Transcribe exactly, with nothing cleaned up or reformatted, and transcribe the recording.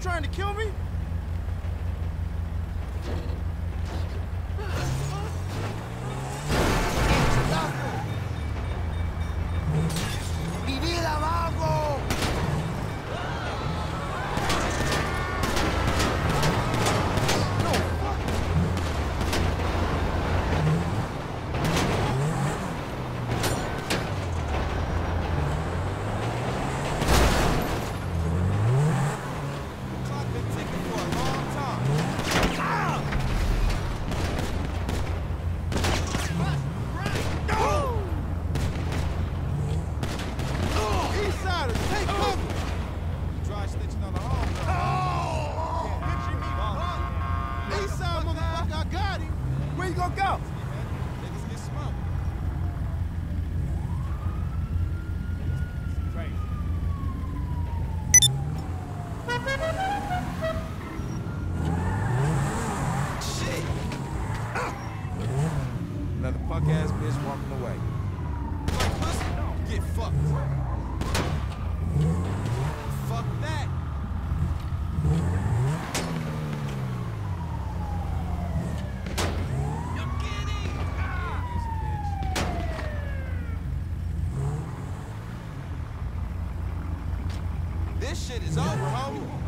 trying to kill me? ¡Mi vida, vago! Where you gonna go? Niggas get smoked. Crazy. Shit! Another punk ass bitch walking away. Like pussy? Get fucked. Fuck that. This shit is over, homie.